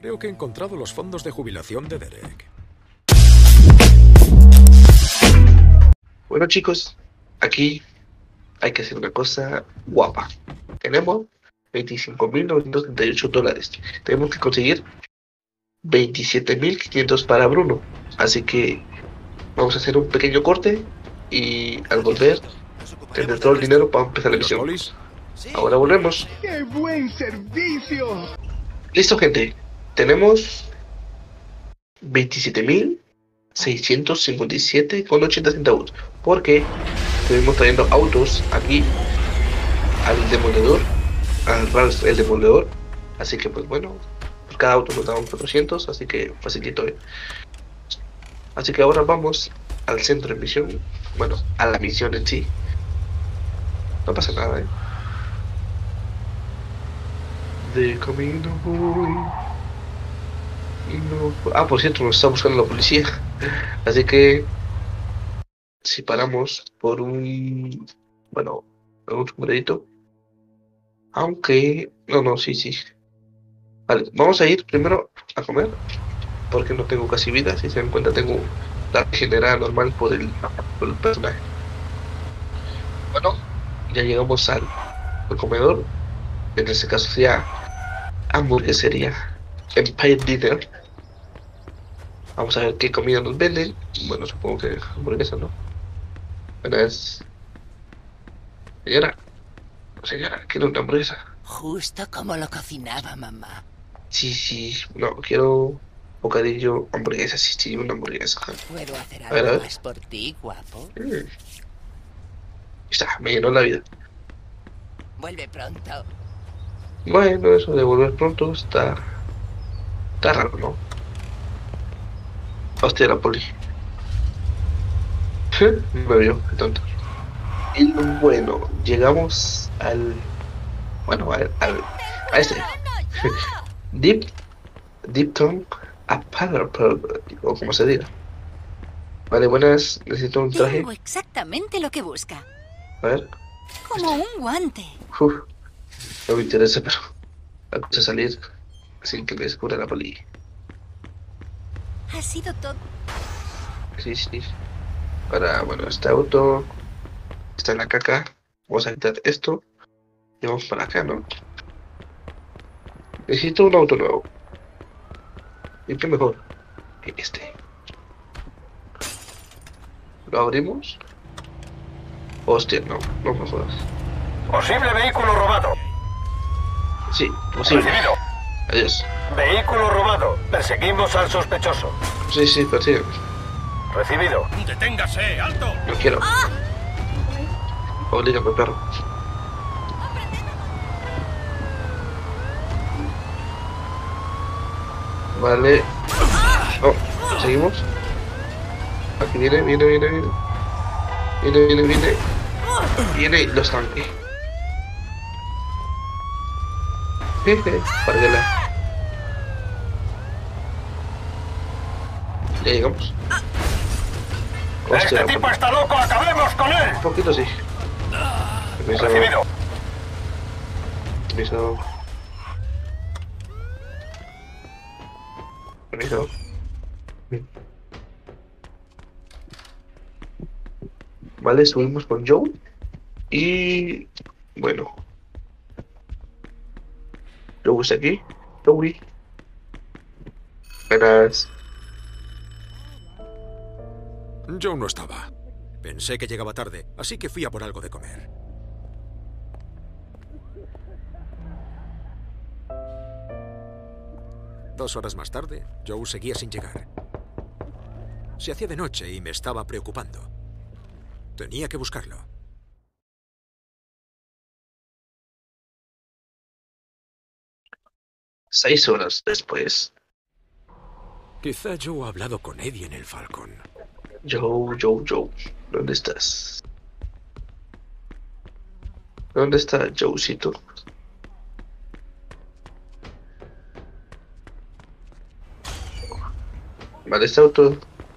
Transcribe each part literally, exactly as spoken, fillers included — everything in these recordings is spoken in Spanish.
Creo que he encontrado los fondos de jubilación de Derek. Bueno, chicos, aquí hay que hacer una cosa guapa. Tenemos veinticinco mil novecientos treinta y ocho dólares. Tenemos que conseguir veintisiete mil quinientos para Bruno. Así que vamos a hacer un pequeño corte y al volver tener todo el dinero para empezar la ¿Y los misión. polis? Ahora volvemos. ¡Qué buen servicio! Listo, gente. Tenemos veintisiete mil seiscientos cincuenta y siete con ochenta centavos. Porque estuvimos trayendo autos aquí al demoledor, al Ralph el demoledor. Así que pues bueno, por cada auto nos daban cuatrocientos, así que facilito, ¿eh? Así que ahora vamos al centro de misión. Bueno, a la misión en sí. No pasa nada, ¿eh? De camino voy. Y no... Ah, por cierto, nos está buscando la policía. Así que si paramos por un... Bueno, un sombrerito. Aunque... No, no, sí, sí. Vale, vamos a ir primero a comer. Porque no tengo casi vida. Si se dan cuenta, tengo la generada normal por el, por el personaje. Bueno, ya llegamos al, al comedor. En este caso sería hamburguesería Empire Dinner. Vamos a ver qué comida nos venden. Bueno, supongo que hamburguesa, ¿no? Buenas. Señora, señora, quiero una hamburguesa. Justo como lo cocinaba mamá. Sí, sí, no, quiero bocadillo, hamburguesa, sí, sí, una hamburguesa. ¿Puedo hacer A ver, a algo ver. más por ti, guapo? Mm. Ahí está, me llenó la vida. Vuelve pronto. Bueno, eso de volver pronto está... Está raro, ¿no? Hostia, la poli. Me vio, qué tonto. Y bueno, llegamos al... Bueno, al... al a este. Deep... Deep Tongue Apparel, o como se diga. Vale, buenas. Necesito un traje. Tengo exactamente lo que busca. A ver. Como un guante. Uf, no me interesa, pero... La cosa es salir sin que me descubra la poli. Ha sido todo. Sí, sí. Para, bueno, este auto está en la caca. Vamos a quitar esto. Y vamos para acá, ¿no? Necesito un auto nuevo. ¿Y qué mejor? Que este. ¿Lo abrimos? Hostia, no, no me jodas. Posible vehículo robado. Sí, posible. Recibido. Adiós. Vehículo robado. Perseguimos al sospechoso. Sí, sí, persigue. Recibido. ¡Deténgase! ¡Alto! No quiero. Oblígame, perro. Vale. Oh, ¿seguimos? Aquí viene, viene, viene, viene. Viene, viene, viene. Viene y los tanques. Jeje, párguela. Ya llegamos. Hostia, Este tipo está loco. Acabemos con él. un poquito sí. Permiso. Recibido. Permiso. Permiso. Vale, subimos con Joe. Y... Bueno. Joe está aquí. Joey. Buenas. Joe no estaba. Pensé que llegaba tarde, así que fui a por algo de comer. Dos horas más tarde, Joe seguía sin llegar. Se hacía de noche y me estaba preocupando. Tenía que buscarlo. Seis horas después. Quizá Joe ha hablado con Eddie en el Falcon. Joe, Joe, Joe. ¿Dónde estás? ¿Dónde está Joecito? Vale, este auto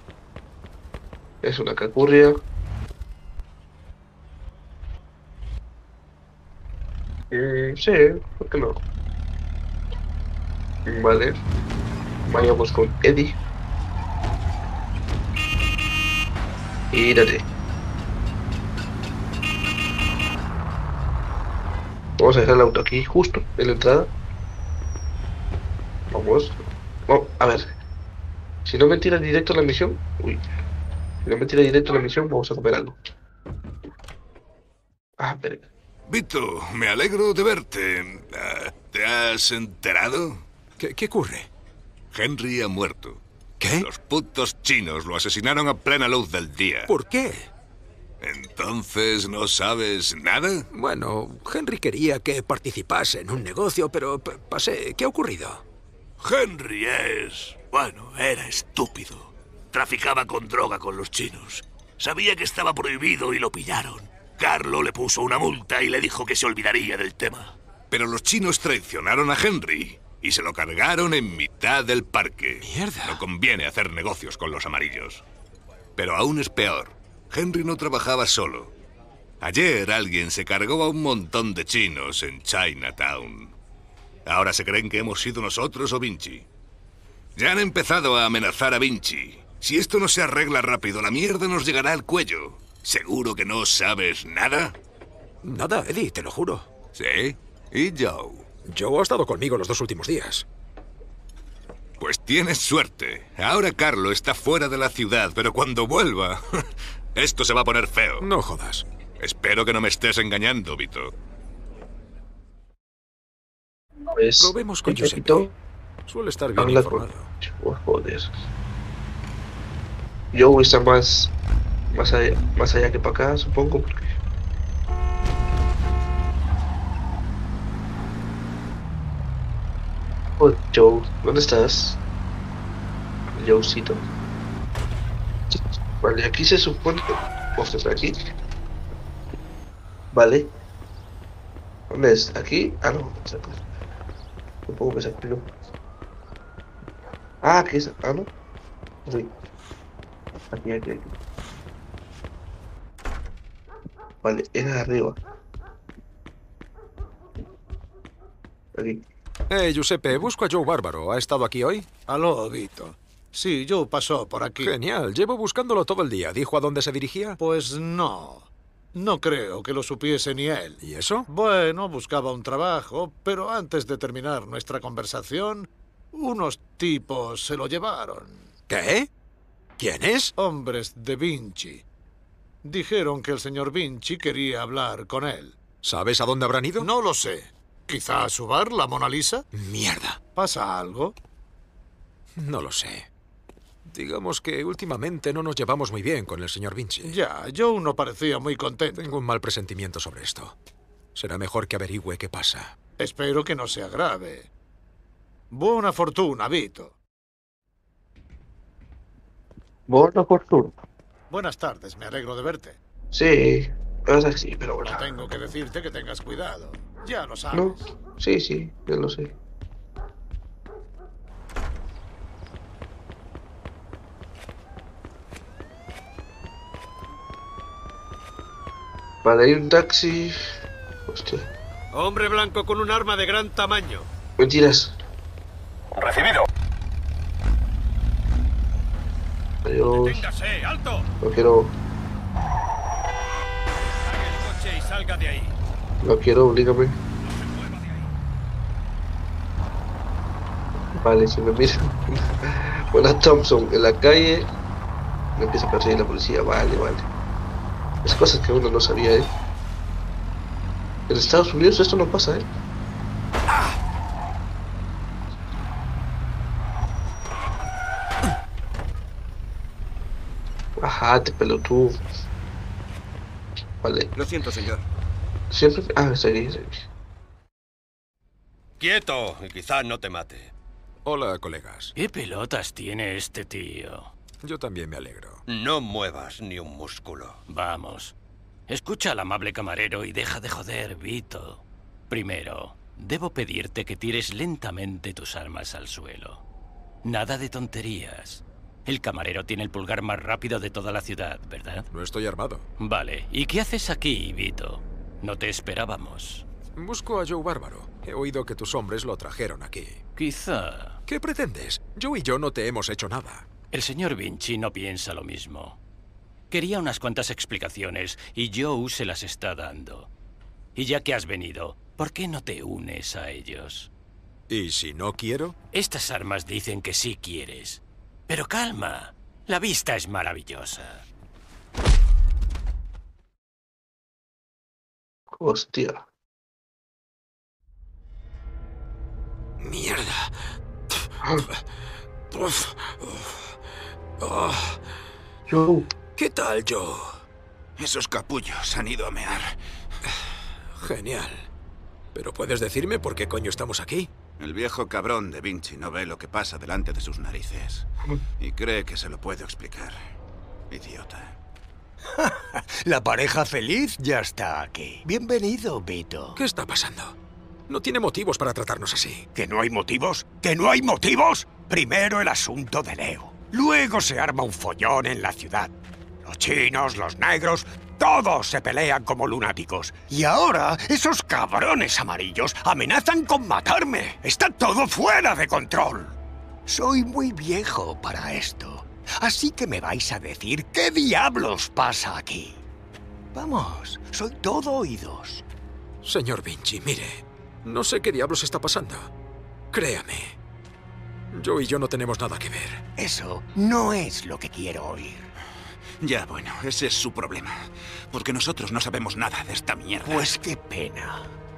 es una cacurria. Mm, sí, ¿por qué no? Vale. Vayamos con Eddie. Y date. Vamos a dejar el auto aquí, justo en la entrada. Vamos. Vamos, a ver. Si no me tira directo a la misión. Uy. Si no me tira directo a la misión, vamos a comer algo. Ah, espera. Vito, me alegro de verte. ¿Te has enterado? ¿Qué, qué ocurre? Henry ha muerto. ¿Qué? Los putos chinos lo asesinaron a plena luz del día. ¿Por qué? ¿Entonces no sabes nada? Bueno, Henry quería que participase en un negocio, pero p- pasé. ¿Qué ha ocurrido? Henry es... bueno, era estúpido. Traficaba con droga con los chinos. Sabía que estaba prohibido y lo pillaron. Carlo le puso una multa y le dijo que se olvidaría del tema. Pero los chinos traicionaron a Henry y se lo cargaron en mitad del parque. Mierda. No conviene hacer negocios con los amarillos. Pero aún es peor. Henry no trabajaba solo. Ayer alguien se cargó a un montón de chinos en Chinatown. Ahora se creen que hemos sido nosotros o Vinci. Ya han empezado a amenazar a Vinci. Si esto no se arregla rápido, la mierda nos llegará al cuello. ¿Seguro que no sabes nada? Nada, Eddie, te lo juro. ¿Sí? ¿Y Joe? Joe ha estado conmigo los dos últimos días. Pues tienes suerte. Ahora Carlo está fuera de la ciudad, pero cuando vuelva... esto se va a poner feo. No jodas. Espero que no me estés engañando, Vito. Pues, Probemos con un Giuseppe. poquito. Suele estar bien Habla con... informado. Oh, joder. Joe está más... Más allá, más allá que para acá, supongo, porque... Oh, Joe, ¿dónde estás? Joecito. Vale, aquí se supone que... Vos estás aquí. Vale. ¿Dónde es? ¿Aquí? Ah, no. Supongo que es aquí, ¿no? Ah, aquí es... Ah, no. Sí. Aquí, aquí, aquí. Vale, era arriba. Aquí. Eh, Giuseppe, busco a Joe Bárbaro. ¿Ha estado aquí hoy? Aló, Vito. Sí, Joe pasó por aquí. Genial. Llevo buscándolo todo el día. ¿Dijo a dónde se dirigía? Pues no. No creo que lo supiese ni él. ¿Y eso? Bueno, buscaba un trabajo, pero antes de terminar nuestra conversación, unos tipos se lo llevaron. ¿Qué? ¿Quiénes? Hombres de Vinci. Dijeron que el señor Vinci quería hablar con él. ¿Sabes a dónde habrán ido? No lo sé. ¿Quizá a su bar, la Mona Lisa? Mierda. ¿Pasa algo? No lo sé. Digamos que últimamente no nos llevamos muy bien con el señor Vinci. Ya, Joe no parecía muy contento. Tengo un mal presentimiento sobre esto. Será mejor que averigüe qué pasa. Espero que no sea grave. Buena fortuna, Vito. Buena fortuna. Buenas tardes, me alegro de verte. Sí, o sea, sí, pero bueno. No tengo que decirte que tengas cuidado. Ya lo sabes. No, sí, sí, ya lo sé. Vale, hay un taxi. Hostia. Hombre blanco con un arma de gran tamaño. Mentiras. Recibido. Adiós. Deténgase, alto. No quiero. Saque el coche y salga de ahí. No quiero, oblígame. No se mueva de ahí. Vale, si me miran. Buena Thompson en la calle. Me empieza a perseguir la policía. Vale, vale. Es cosas que uno no sabía, ¿eh? En Estados Unidos esto no pasa, ¿eh? Bajate, pelotudo. Vale. Lo siento, señor. Siempre... Ah, seguí, seguí. Quieto, y quizá no te mate. Hola, colegas. ¿Qué pelotas tiene este tío? Yo también me alegro. No muevas ni un músculo. Vamos. Escucha al amable camarero y deja de joder, Vito. Primero, debo pedirte que tires lentamente tus armas al suelo. Nada de tonterías. El camarero tiene el pulgar más rápido de toda la ciudad, ¿verdad? No estoy armado. Vale. ¿Y qué haces aquí, Vito? No te esperábamos. Busco a Joe Bárbaro. He oído que tus hombres lo trajeron aquí. Quizá. ¿Qué pretendes? Joe y yo no te hemos hecho nada. El señor Vinci no piensa lo mismo. Quería unas cuantas explicaciones y Joe se las está dando. Y ya que has venido, ¿por qué no te unes a ellos? ¿Y si no quiero? Estas armas dicen que sí quieres. Pero calma, la vista es maravillosa. Hostia. Mierda. Oh. Joe. ¿Qué tal, Joe? Esos capullos han ido a mear. Genial. ¿Pero puedes decirme por qué coño estamos aquí? El viejo cabrón de Vinci no ve lo que pasa delante de sus narices. Y cree que se lo puedo explicar. Idiota. La pareja feliz ya está aquí. Bienvenido, Vito. ¿Qué está pasando? No tiene motivos para tratarnos así. ¿Que no hay motivos? ¿Que no hay motivos? Primero el asunto de Leo. Luego se arma un follón en la ciudad. Los chinos, los negros, todos se pelean como lunáticos. Y ahora esos cabrones amarillos amenazan con matarme. Está todo fuera de control. Soy muy viejo para esto. Así que me vais a decir qué diablos pasa aquí. Vamos, soy todo oídos. Señor Vinci, mire, no sé qué diablos está pasando. Créame, yo y yo no tenemos nada que ver. Eso no es lo que quiero oír. Ya, bueno, ese es su problema. Porque nosotros no sabemos nada de esta mierda. Pues qué pena.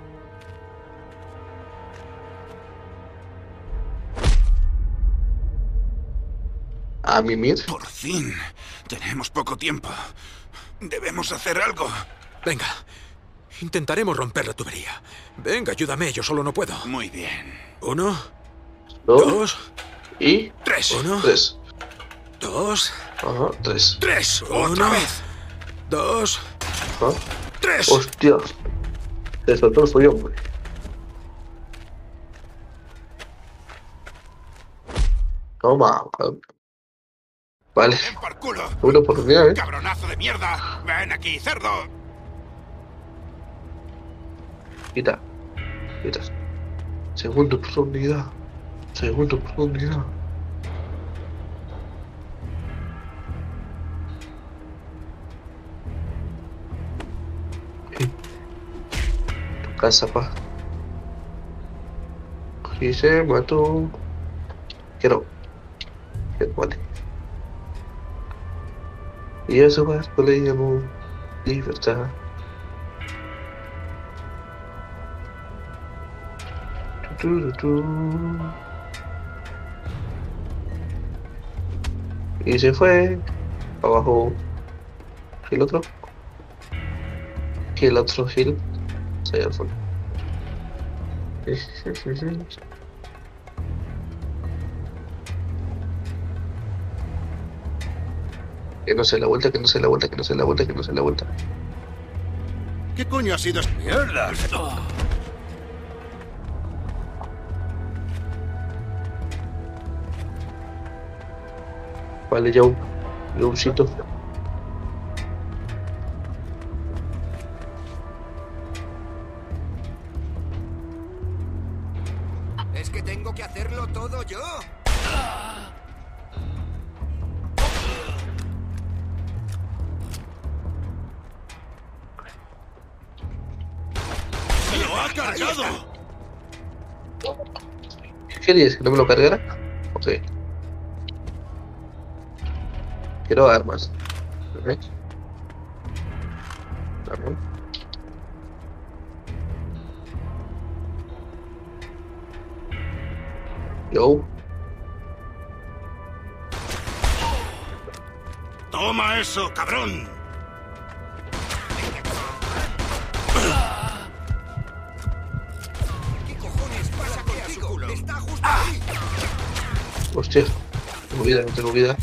¿A mimir? Por fin. Tenemos poco tiempo. Debemos hacer algo. Venga, intentaremos romper la tubería. Venga, ayúdame, yo solo no puedo. Muy bien. Uno, Dos, dos y tres. Uno, tres. dos, Ajá, tres. Tres. Uno, Otra vez. dos, Ajá. tres. Hostia. Se soltó el follón, güey. Toma. Vale. Ven por culo. Una oportunidad, ¿eh? Cabronazo de mierda. Ven aquí, cerdo. Quita. Quita. Segunda oportunidad. Segunda oportunidad. Tu casa, pa. Y se mató. Quiero. Quiero, vale. Y a su barco le llamó libertad. Tu, tu, tu. Y se fue abajo. ¿Y el otro? ¿Y el otro Gil? Se al fondo. Que no se la vuelta, que no se la vuelta, que no se la vuelta, que no se la vuelta. ¿Qué coño ha sido esta mierda? Vale, Joe. Joecito. Es que tengo que hacerlo todo yo. ¡Se lo ha cargado! ¿Qué querías? ¿Que no me lo cargara? Ok. Quiero armas. ¿Eh? Arma. Yo. ¡Toma eso, cabrón! ¿Qué cojones pasa contigo? ¡Está justo ahí! Hostia. No tengo vida, no tengo vida.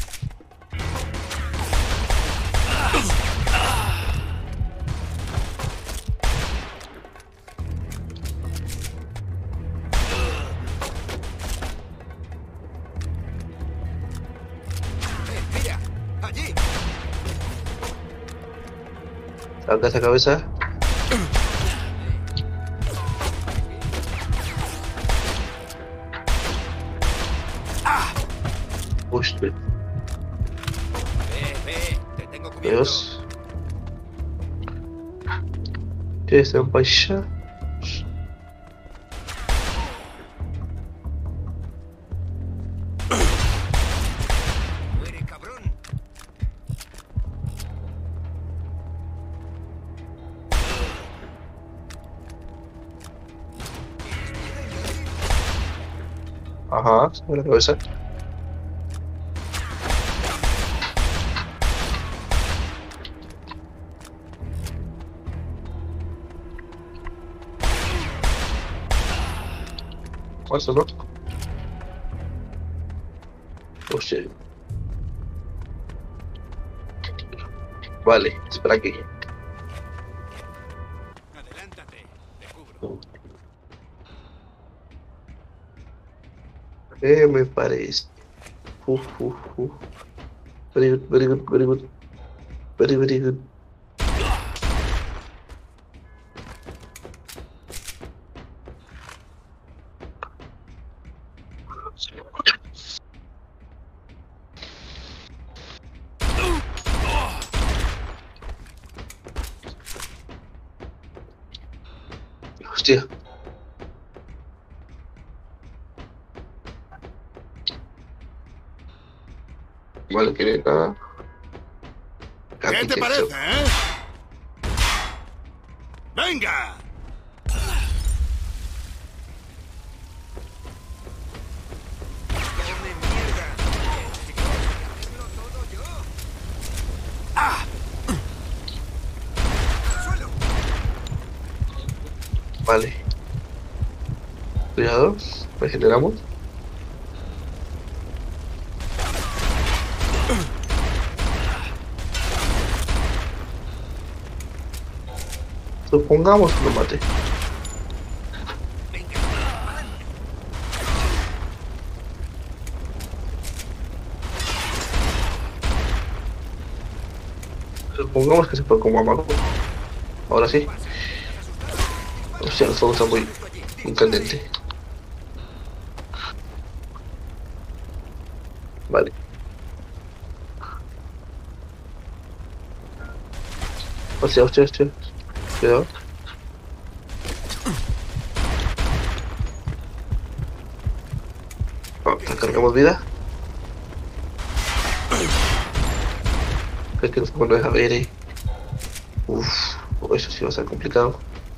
¡Mira! ¡Allí! Saca esa cabeza. Uy, Ve, ve, te tengo cubierto. Dios. ¿Qué es un paisa? Muere, cabrón. Ajá, sobre la cabeza. Eso, ¿no? Oh, shit. Vale, espera aquí. Adelántate, te cubro. Eh, me parece. Uf, uf, uf. Very good, very good, very good. Very, very good. Hostia. Vale, que nada. ¿Qué te parece, eh? ¡Venga! Come mierda. Hacerlo todo yo. ¡Ah! ¡Al suelo! Vale. Cuidado, regeneramos. Supongamos que lo mate. Supongamos que se fue como amago. Ahora sí. O sea, el fuego está muy, muy candente. Vale. Hostia, hostia, hostia. Cuidado. Oh, recargamos vida. Es que no se deja ver, eh. Uff, oh, eso sí va a ser complicado.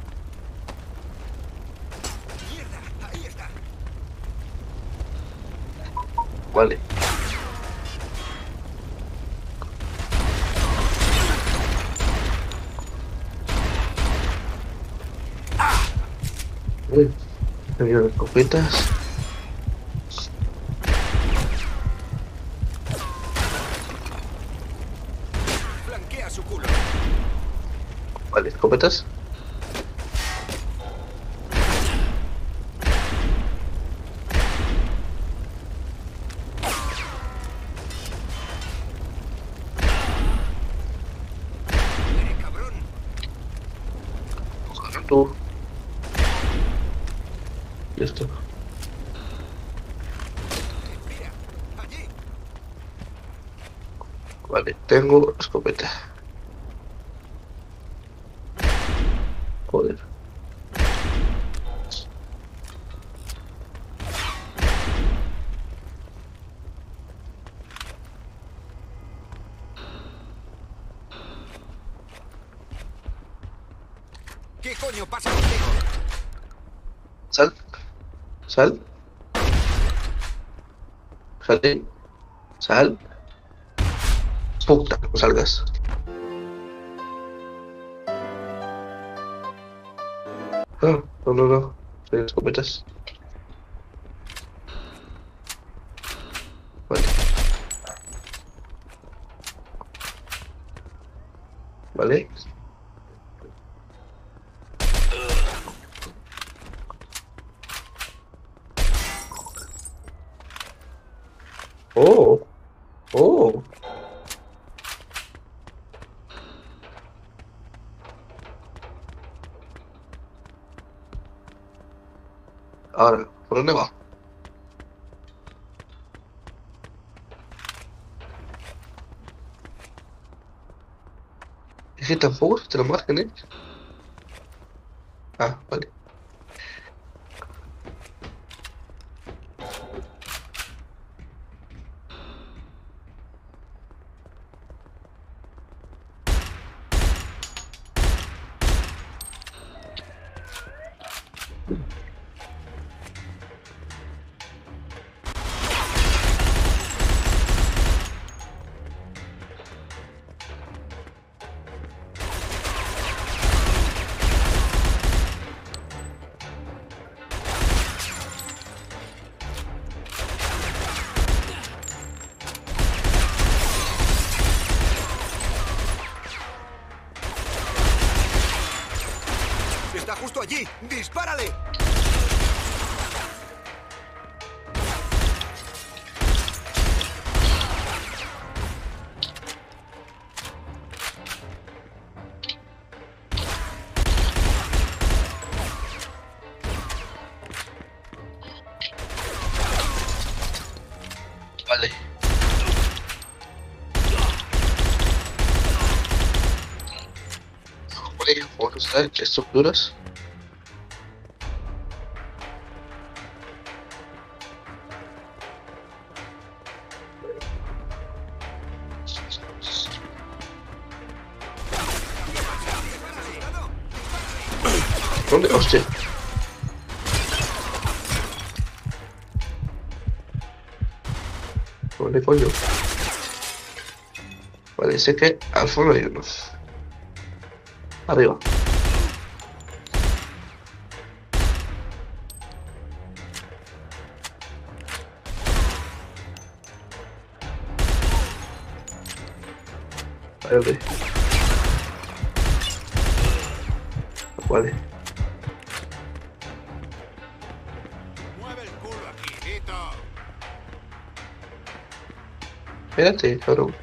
Vale. Uy, me dieron escopetas. Flanquea su culo. Vale, escopetas. Muere, cabrón. Tú. Listo. Mira, allí. Vale, tengo escopeta. Joder. ¿Qué coño pasa contigo? Sal. Sal. Sal. Sal. Puta, no salgas. Ah, no, no, no. Soy escopetas. Vale. Vale. Oh. Oh. Ahora, ¿por dónde va? Es que tampoco te lo margen, ¿eh? Ah, vale. Está justo allí. ¡Dispárale! Vale. Vale, vamos a usar estructuras. ¿Dónde? Hostia. ¿Dónde coño? Vale, sé que al fondo hay unos. Arriba. Vale. Vale. Mueve el culo aquí, Vito. Espérate, cabrón.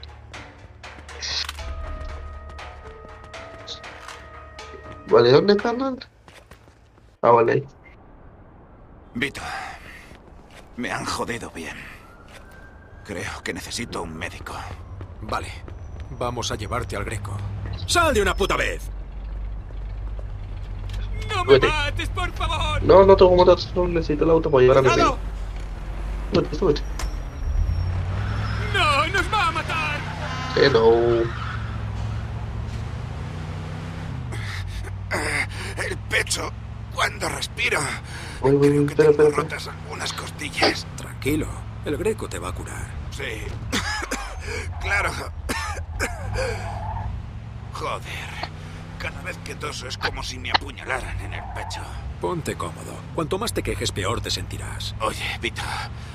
Vale, ¿dónde, carnal? Ah, vale ahí. Vito, me han jodido bien. Creo que necesito un médico. Vale, vamos a llevarte al Greco. ¡Sal de una puta vez! ¡No me mates, por favor! No, no tengo motor, solo necesito el auto para llevar a mi amigo. Súbete, súbete. ¡No, nos va a matar! Que no. El pecho, cuando respiro. Uy, uy, uy, espera, espera, espera. Rotas algunas costillas. Tranquilo, el Greco te va a curar. Sí. Claro. Joder. Cada vez que toso es como si me apuñalaran en el pecho. Ponte cómodo. Cuanto más te quejes, peor te sentirás. Oye, Vito.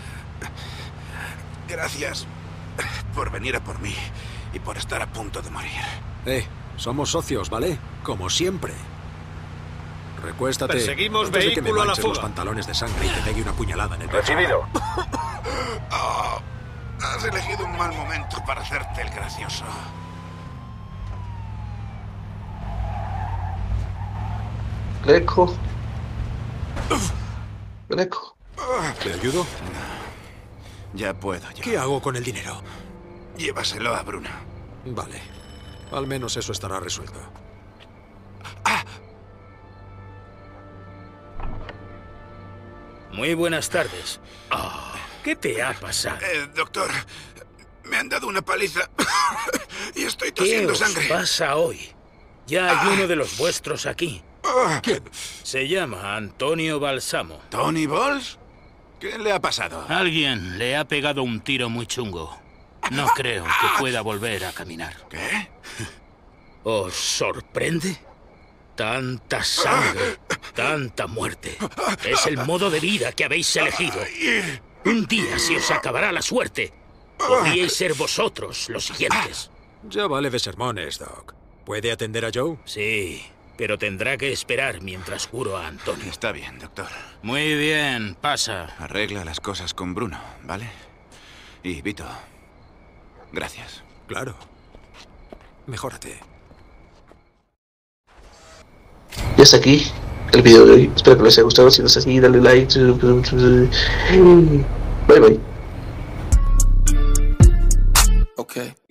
Gracias por venir a por mí y por estar a punto de morir. Eh, somos socios, ¿vale? Como siempre. Recuéstate. Perseguimos antes de que me vehículo a la manches los fuga. pantalones de sangre y te pegue una puñalada en el pecho. Recibido. Oh, has elegido un mal momento para hacerte el gracioso. Greco. Greco. ¿Te ayudo? Ya puedo yo. ¿Qué hago con el dinero? Llévaselo a Bruno. Vale. Al menos eso estará resuelto. Muy buenas tardes. Oh, ¿qué te ha pasado? Eh, doctor, me han dado una paliza y estoy ¿Qué tosiendo os sangre. pasa hoy? Ya hay uno de los vuestros aquí. ¿Quién? Se llama Antonio Balsamo. ¿Tony Balls? ¿Qué le ha pasado? Alguien le ha pegado un tiro muy chungo. No creo que pueda volver a caminar. ¿Qué? ¿Os sorprende? Tanta sangre, tanta muerte. Es el modo de vida que habéis elegido. Un día se os acabará la suerte. Podríais ser vosotros los siguientes. Ya vale de sermones, Doc. ¿Puede atender a Joe? Sí, pero tendrá que esperar mientras curo a Antonio. Está bien, doctor. Muy bien, pasa. Arregla las cosas con Bruno, ¿vale? Y Vito, gracias. Claro. Mejórate. Y hasta aquí el video de hoy. Espero que les haya gustado. Si no es así, dale like. Bye bye. Okay.